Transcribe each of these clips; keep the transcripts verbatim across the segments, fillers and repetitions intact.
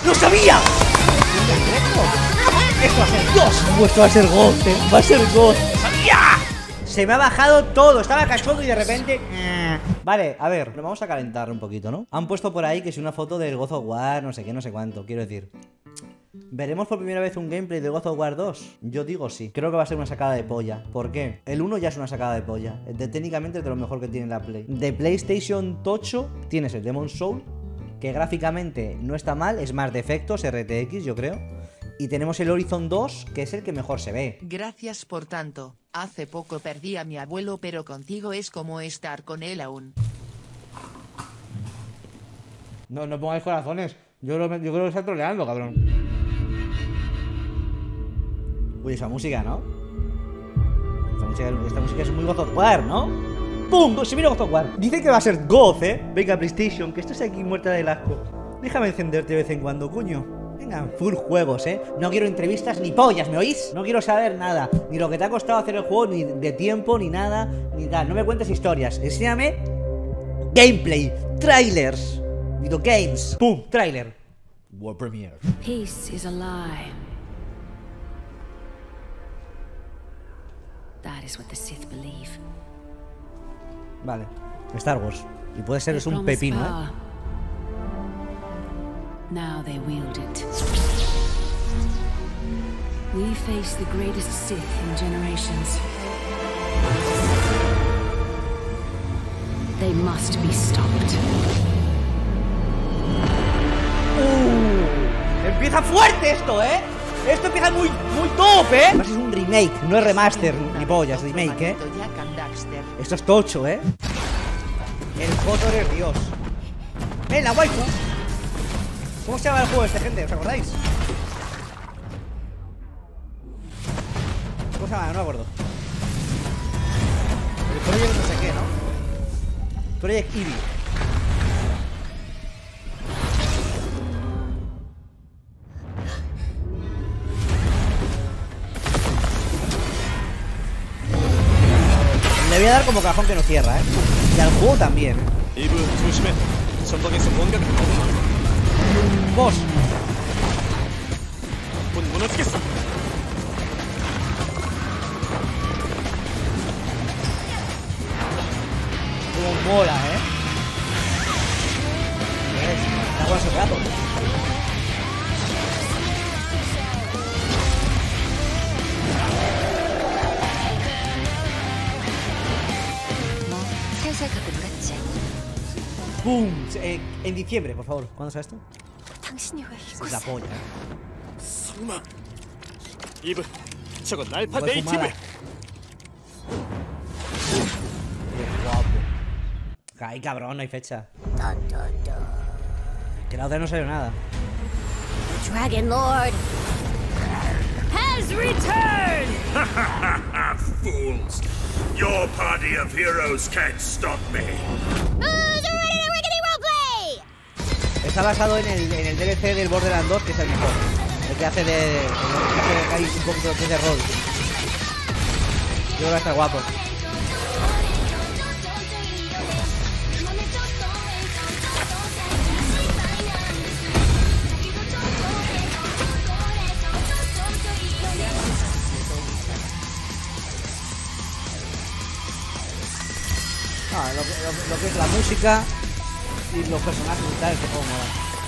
¡Lo sabía! ¡Esto va a ser Dios! Pues esto va a ser God, eh. Va a ser God. ¡Lo sabía! Se me ha bajado todo. Estaba cachondo y de repente... Vale, a ver, lo vamos a calentar un poquito, ¿no? Han puesto por ahí que es una foto del God of War, no sé qué, no sé cuánto. Quiero decir... ¿Veremos por primera vez un gameplay de God of War dos? Yo digo sí. Creo que va a ser una sacada de polla. ¿Por qué? El uno ya es una sacada de polla. De, técnicamente es de lo mejor que tiene la Play. De PlayStation Tocho tienes el Demon's Soul, que gráficamente no está mal, es más de efectos, R T X yo creo. Y tenemos el Horizon dos, que es el que mejor se ve. Gracias por tanto. Hace poco perdí a mi abuelo, pero contigo es como estar con él aún. No, no pongáis corazones. Yo, lo, yo creo que está troleando, cabrón. Uy, esa música, ¿no? Esta música, esta música es muy God of War, ¿no? ¡Pum! Se viene God of War. Dice que va a ser God, ¿eh? Venga, PlayStation, que estás aquí muerta de asco. Déjame encenderte de vez en cuando, coño. Venga, full juegos, ¿eh? No quiero entrevistas ni pollas, ¿me oís? No quiero saber nada. Ni lo que te ha costado hacer el juego, ni de tiempo, ni nada, ni tal. No me cuentes historias. Enséñame gameplay, trailers, video games. ¡Pum! Trailer. World Premiere. Peace is a lie. That is what the Sith believe. Vale, Star Wars. Y puede ser es un pepino, ¿eh? Now they wield it. We face the greatest Sith in generations. They must be stopped. Uh, empieza fuerte esto, ¿eh? Esto empieza muy, muy top, ¿eh? Además es un remake, no es remaster ni pollas, remake, ¿eh? Esto es tocho, ¿eh? El Jotor es Dios. ¡Eh, la waifu! ¿Cómo se llama el juego este, gente? ¿Os acordáis? ¿Cómo se llama? No me acuerdo. El Project no sé qué, ¿no? Project Eevee. Le voy a dar como cajón que no cierra, ¿eh? Y al juego también. Un boss. Como mola, ¿eh? Está bueno ese gato. ¡Pum! Eh, en diciembre, por favor. ¿Cuándo sale esto? Es la polla, ¿eh? Qué guapo. Ay, cabrón, no hay fecha. Que la otra no salió nada. The Dragon Lord has returned! Fools! Your party of heroes can't stop me. Está basado en el, en el D L C del Borderlands dos, que es el mejor. El que hace de... El que hace de ahí un poquito de, de rol. Yo creo que está guapo. Ah, lo, lo, lo que es la música y los personajes y tal, este juego mola.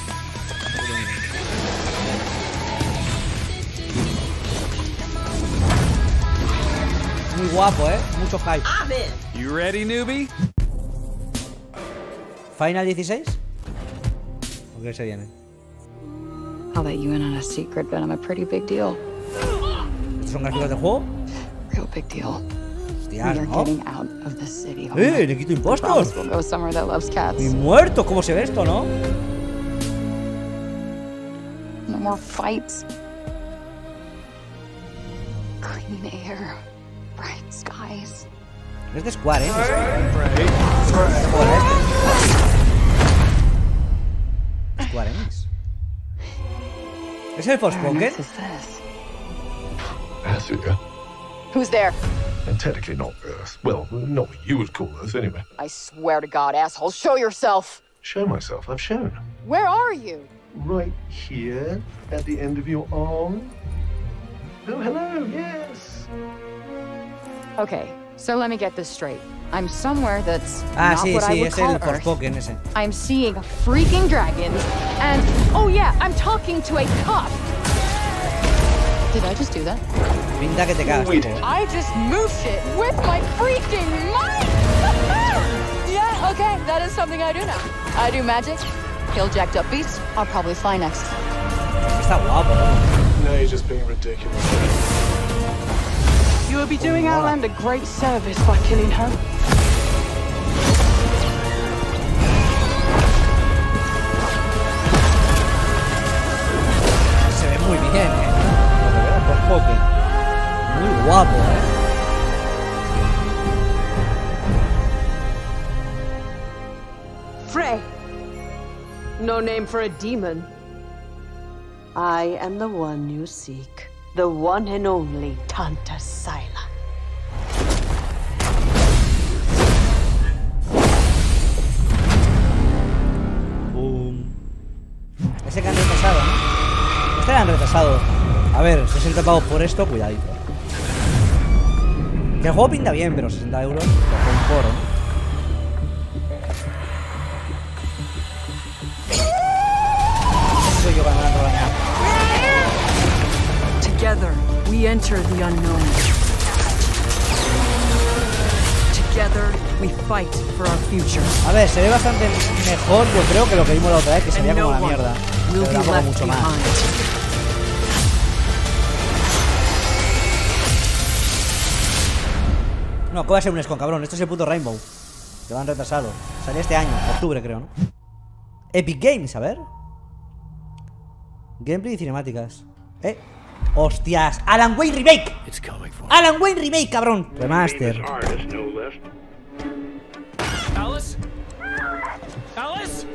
Muy guapo, eh. Mucho hype. You ready, newbie? ¿Final dieciséis? ¿O qué se viene? I'll let you in on a secret, but I'm a pretty big deal. ¿Estos son gráficos del juego? Real big deal. Hostias, We're ¿no? getting out of the city. ¡Eh! ¡Le quito impuestos! We'll go somewhere that loves cats. ¡Y muertos! ¿Cómo se ve esto, no? No more fights. Clean air. Bright skies. Es de Square, ¿eh? Square Enix. ¿Es el Forspoken? Asuka. Who's there? And technically not Earth. Well, not what you would call Earth, anyway. I swear to God, asshole, show yourself. Show myself. I've shown. Where are you? right here at the end of your arm. Oh, hello, yes. Okay, so let me get this straight. I'm somewhere that's Ah, not sí, what I sí, would es call el Earth. Forspoken ese. I'm seeing freaking dragons, and oh yeah, I'm talking to a cop. Did I just do that? Pinta que te cagas, tipo. I just moved shit with my freaking mind! Yeah, okay, that is something I do now. I do magic, kill jacked up beasts, I'll probably fly next. Está guapo, ¿no? No, you're just being ridiculous. You will be doing our land a great service by killing her. Se ve muy bien, eh. Forspoken. Muy guapo, eh. Frey. No name for a demon. I am the one you seek. The one and only Tanta Sila. Boom. Ese que han retrasado, ¿no? Este lo han retrasado. A ver, sesenta pavos por esto, cuidadito. Que el juego pinta bien, pero sesenta euros por un foro, ¿no? Soy yo cuando me han regañado. Together, we enter the unknown. Together, we fight for our future. A ver, se ve bastante mejor, yo creo, que lo que vimos la otra vez, que se veía And como no la one mierda. will Pero be tampoco left mucho más. behind. No, ¿qué va a ser un Escon, cabrón? Esto es el puto Rainbow. Te lo han retrasado. Salió este año, octubre creo, ¿no? Epic Games, a ver. Gameplay y cinemáticas. Eh. Hostias. Alan Wake Remake. Alan Wake Remake, cabrón. Remaster. Alice? Alice?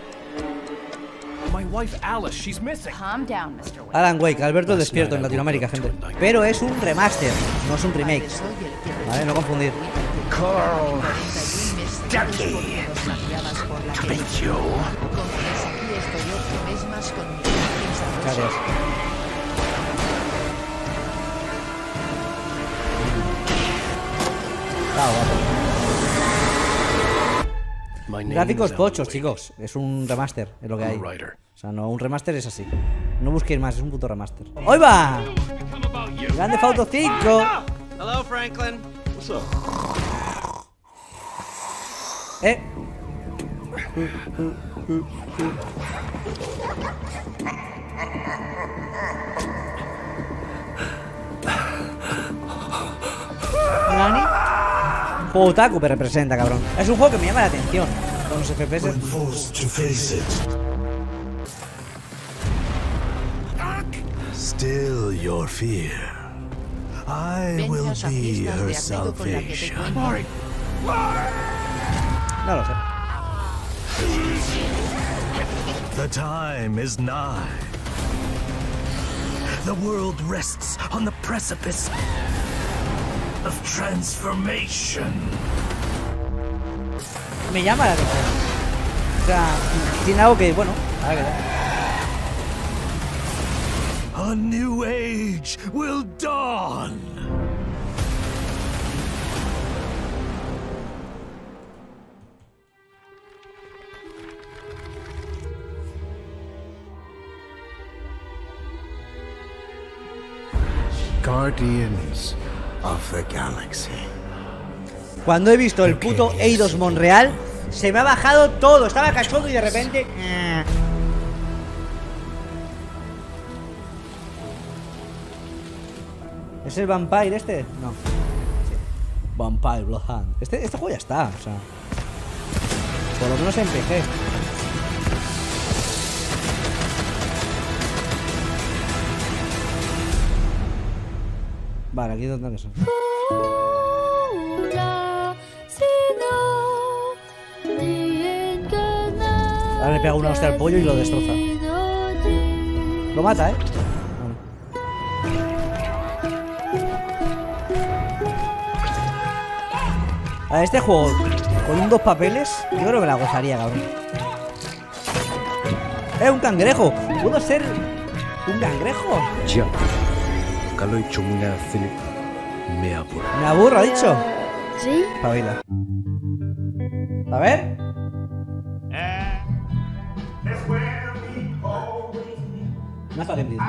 My wife Alice, she's missing. Calm down, mister Wayne. Alan Wake, Alberto el Despierto en Latinoamérica, gente. Pero es un remaster, no es un remake. Vale, no confundir. Carl Stucky. Thank you. Gracias. Ah, guapo. Gráficos pochos, chicos. Es un remaster, es lo que hay. O sea, no, un remaster es así. No busquéis más, es un puto remaster. ¡Hoy va! Grande Theft Auto cinco. Hello, Franklin. What's up? Eh. ¿Nani? Juego otaku me representa, cabrón. Es un juego que me llama la atención. Con los F P S. Still your fear. I will be her salvation. No lo sé. The time is nigh. The world rests on the precipice of transformation. Me llama la atención. O sea, tiene algo que, bueno, a ver qué tal. A new age will dawn. Guardians of the Galaxy. Cuando he visto el puto Eidos Monreal, se me ha bajado todo. Estaba cachondo y de repente. eh. ¿Es el Vampire este? No. Sí. Vampire Bloodhound. Este, este juego ya está, o sea. Por lo menos en P C. Vale, aquí es donde son. Ahora le pega una hostia al pollo y lo destroza. Lo mata, ¿eh? Bueno. A ver, este juego con un dos papeles, yo creo que la gozaría, cabrón. ¡Eh, un cangrejo! ¿Puedo ser un cangrejo? Ya. Kalau cuma Philip me aburro. ¿Me aburro, ha dicho? ¿Sí? Pavila. A ver. No está bien.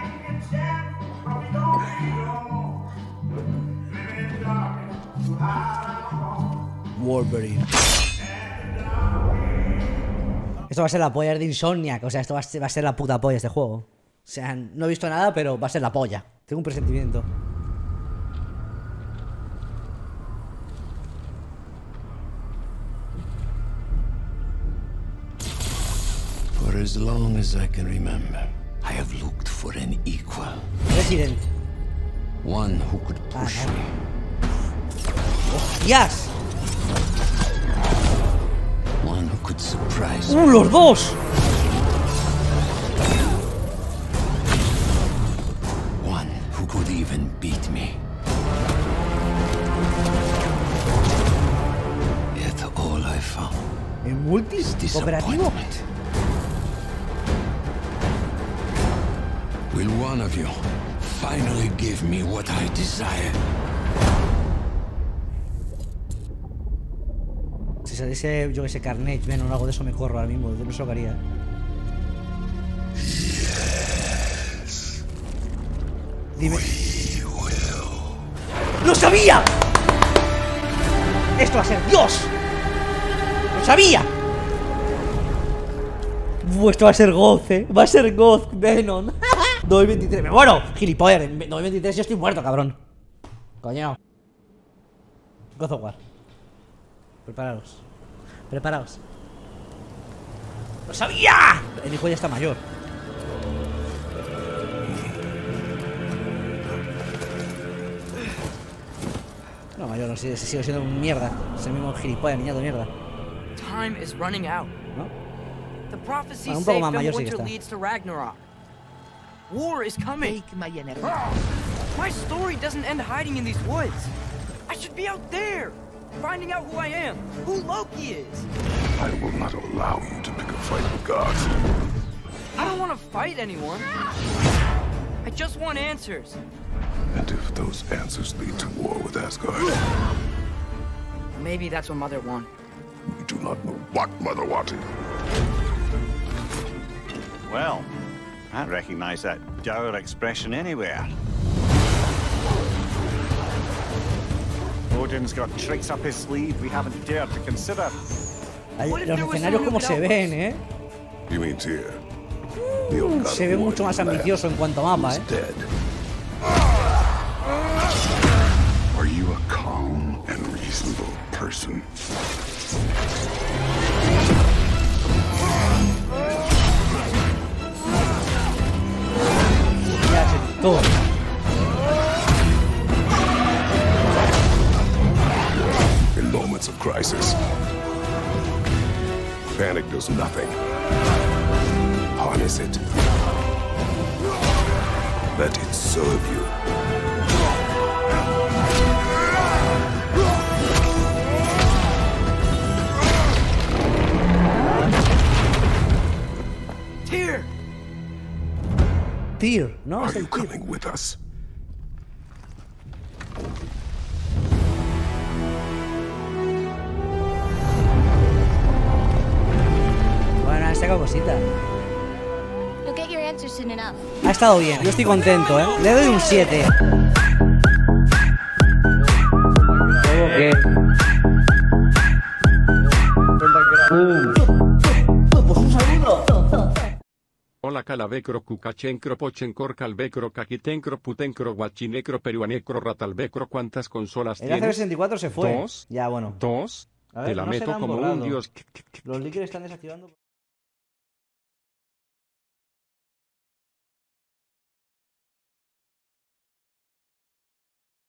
Wolverine. Esto va a ser la polla de Insomniac. O sea, esto va a ser, va a ser la puta polla este juego. O sea, no he visto nada, pero va a ser la polla. Tengo un presentimiento. For as long as I can remember, I have looked for an equal. Resident. One who could push Ah, no. me. ¡Hostias! One who could surprise ¡Uh, me. los dos! One who could even beat me. Yet all I found ¿En multi? is ¿Cooperativo? disappointment. Will one of you finally give me what I desire? Si saliese, yo que sé, Carnage, Venom o algo de eso, me corro ahora mismo. No sé lo que haría. Dime. ¡Lo sabía! ¡Esto va a ser Dios! ¡Lo sabía! Uh, esto va a ser God, eh. Va a ser God, Venom. dos mil veintitrés. Me muero. Gilipollas. En dos mil veintitrés yo estoy muerto, cabrón. Coño. God of War. Preparaos. Preparaos. ¡Lo sabía! El hijo ya está mayor. No, mayor, no, sigue, sigue siendo un mierda. Es el mismo gilipollas, niñato de mierda. Time is running out. ¿No? The prophecy Bueno, un poco say más mayor sí que Winter está. leads to Ragnarok. War is coming. Take my energy. My story doesn't end hiding in these woods. I should be out there, finding out who I am, who Loki is. I will not allow you to pick a fight with gods. I don't want to fight anyone. I just want answers. And if those answers lead to war with Asgard, Maybe that's what Mother wanted. we do not know what Mother wanted. Well, I don't recognize that dour expression anywhere. Odin's got tricks up his sleeve we haven't dared to consider. Ay, los escenarios como se ven, eh. You mean Tyr? Uh, se ve mucho más ambicioso en cuanto a mapa, eh. Dead. Are you a calm and reasonable person? Ya se todo. In moments of crisis, panic does nothing. Harness it. Let it serve you. Tyr! Tyr, ¿no? Are Es el you Tyr. coming with us? Bueno, han sacado cositas. You'll get your answers soon enough. Ha estado bien, yo estoy contento, ¿eh? Le doy un siete. Pues un saludo. Hola calavecro cucachencro pochencor calvecro caquitencro putencro guachinecro peruanecro ratalvecro. ¿Cuántas consolas El A C tienes? sesenta y cuatro se fue. Dos. Ya, bueno. Dos. A ver, Te la no se meto la han como borrado. un dios. Los líquidos están desactivando.